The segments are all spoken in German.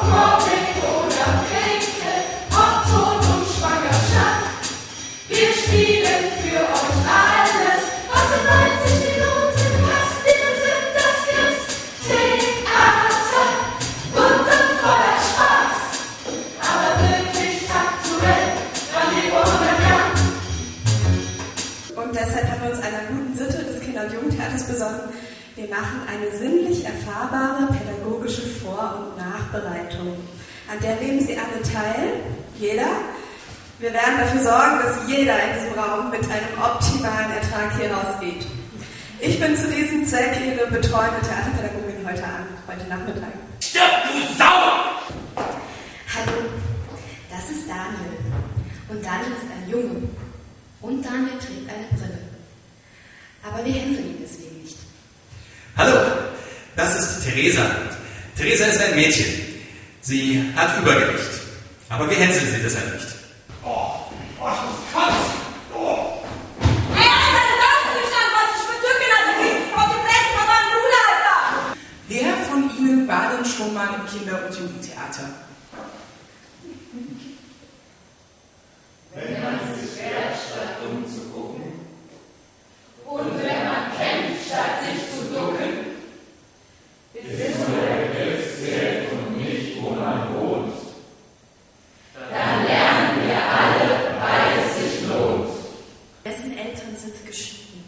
Mobbing oder Kriege, ob Tod und Schwangerschaft. Wir spielen für euch alles, was in 90 Minuten passt. Wir sind das Kunsttheater, bunt und voller Spaß, aber wirklich aktuell, wann wie vor 100 Jahren. Und deshalb haben wir uns einer guten Sitte des Kinder- und Jugendtheaters besonnen. Wir machen eine sinnlich erfahrbare pädagogische Vor- und Nachbereitung. An der nehmen Sie alle teil, jeder. Wir werden dafür sorgen, dass jeder in diesem Raum mit einem optimalen Ertrag hier rausgeht. Ich bin zu diesem Zweck Ihre betreuende Theaterpädagogin heute Nachmittag. Stirb, du Sau! Hallo, das ist Daniel. Und Daniel ist ein Junge. Und Daniel trägt eine Brille. Aber wir hänseln ihn deswegen nicht. Hallo, das ist Theresa. Theresa ist ein Mädchen. Sie hat Übergewicht. Aber wir hänseln sie deshalb nicht. Oh, ich muss kotzen. Oh. Ey, Alter, das ist nicht an, was ich für Tücken hatte. Ich brauche die Fresse von meinem Bruder, Alter. Wer von Ihnen war denn schon mal im Kinder- und Jugendtheater? Wenn man sich wehrt, statt dumm zu gucken. Und wenn man kämpft, statt sich zu ducken. Ist nur der Begriffswert und nicht, wo man wohnt. Dann lernen wir alle, weil es sich lohnt. Dessen Eltern sind geschieden.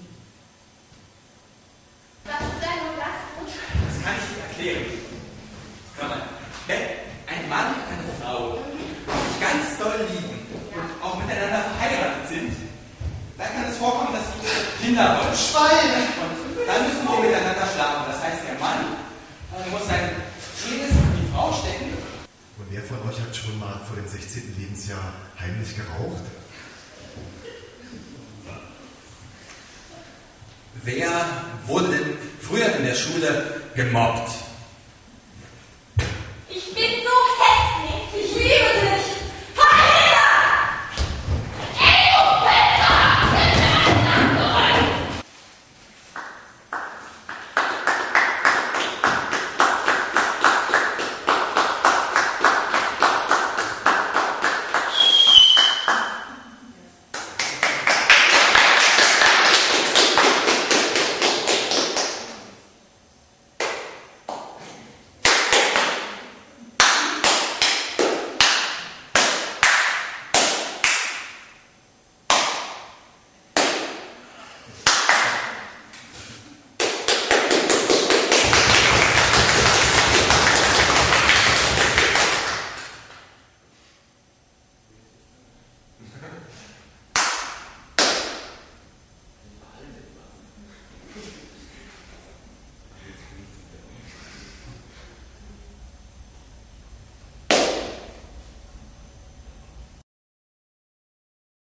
Was ist denn nun das? Das kann ich dir erklären. Hör mal, wenn ein Mann und eine Frau sich ganz doll lieben und auch miteinander verheiratet sind, dann kann es vorkommen, dass sie Kinder wollen. Schweine! Und dann müssen sie miteinander schlafen. Das heißt, der Mann muss sein Penis in die Frau stecken. Und wer von euch hat schon mal vor dem 16. Lebensjahr heimlich geraucht? Wer wurde denn früher in der Schule gemobbt?